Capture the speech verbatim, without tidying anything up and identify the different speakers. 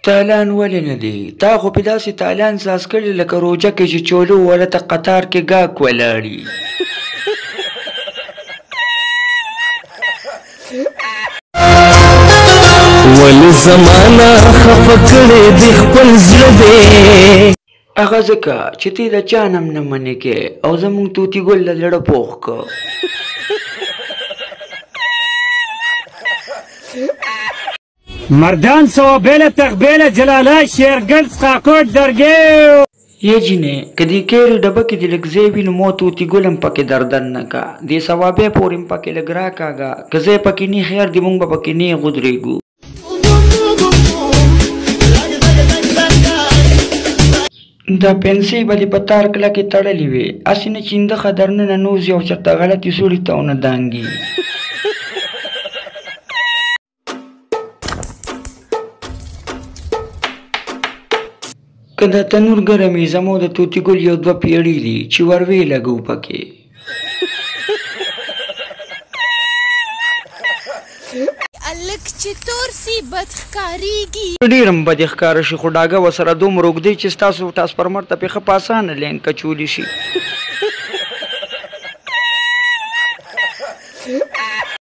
Speaker 1: تالان ولې نه دی؟ تا خو په داسې تالان ساز کړي لکه روجه کې چې چولو ولته قطار کې ګاک ولاړي.
Speaker 2: ولې زمانه خفه کړې د خپل زړه دی
Speaker 1: هغه ځکه چې ته د چا نم نه منې کې او زموږ توتي ګل له زړه پوخ که.
Speaker 3: مردان سوابیل تقبیل جلاله شیرگل سخاکوٹ درگیو
Speaker 1: یه جینې که دې کیرې ډبه کې دې لږ ځای وي نو مو توتي ګل هم پکې دردن نه کا دې ثوابې پورې هم پکې لږ راکاږه که ځای پکې نه خیر دې موږ به پکې نه غودرېږو. دا پنسۍ به دې په تار کلکې تړلې وې هسې نه چې نده ښه درننه نوځي او چېرته غلطې سوړي ته ونه دانګي. که دا تنور ګرم وي زموږ د توتي ګل یو دوه پیړې دي چې ور ویې لګو پکې.
Speaker 4: الک چې تور سی بد ښکارېږي
Speaker 1: ډېر هم بد ښکاره شي خو ډاګه ورسره دومره اوږدی چې ستاسو ټرانسفرمر ته پې ښه په اسانه لین کچولی شي.